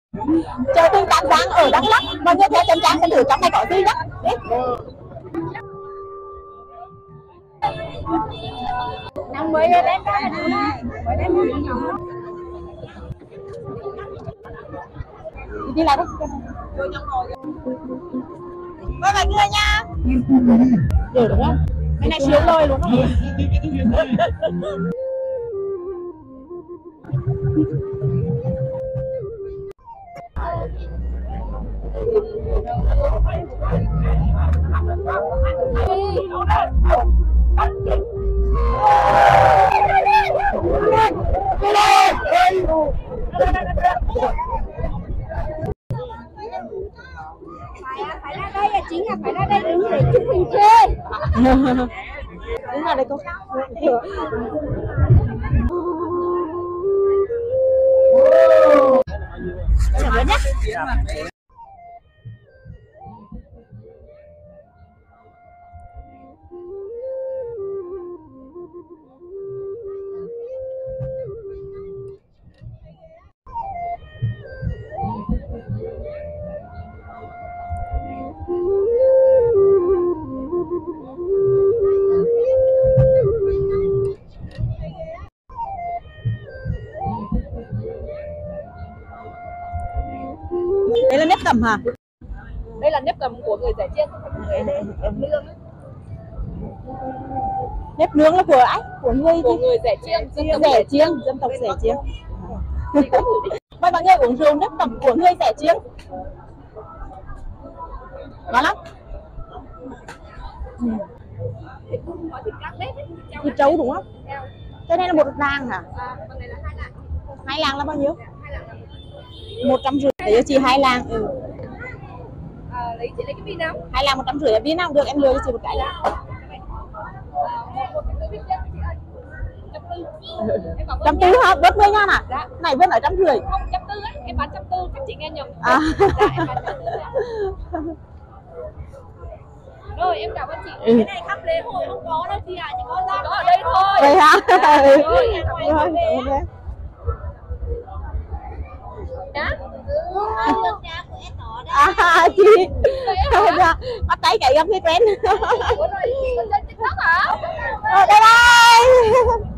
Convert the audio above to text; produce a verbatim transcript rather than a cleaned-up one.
Chơi tương Tam Giang ở Đắk Lắk. Mọi người theo chân Trang xem thử trong này có gì nhá. Đi. Năm mới đem ra là này. Mới đem đi lại đó. Mời mọi người nha. Được đúng không? Cái này siêu lôi luôn không? phải ra đây là chính là phải ra đây đứng để chụp hình chê. Đứng ra đây cô. Chào bữa nhé. Đây là nếp cầm hả? Đây là nếp cầm của người Rẻ Chiêng. Nếp nướng là của ai? Của người của người Rẻ Chiêng, dân tộc Rẻ Chiêng, dân tộc Rẻ Chiêng. Mời mọi người uống rượu nếp cầm của người Rẻ Chiêng. Ngon lắm. Thịt trâu đúng không? Cái này là một lạng hả? Hai lạng là bao nhiêu? Một trăm rưỡi để cho chị hai lạng. Ừ. À, lấy chị lấy cái pin nào? Hai lạng một trăm rưỡi pin nào được em lừa cho chị một cái là. Trăm tư hả? Bớt mươi ngàn à? Dạ. Này bên ở trăm rưỡi. Không, trăm tư ấy, em bán trăm tư, các chị nghe nhầm. À. Dạ, em bán trăm tư. Rồi em cảm ơn chị. Ừ. Cái này khắp lễ hội không có đâu chị ạ, chỉ có ra có ở đây thôi. Vậy hả? Dạ, Ừ. rồi, em ngoài Rồi, về. okay. Dạ. À chị. Bắt tay cái gặp cái quen. Ủa rồi chị có chơi TikTok hả? Bye bye.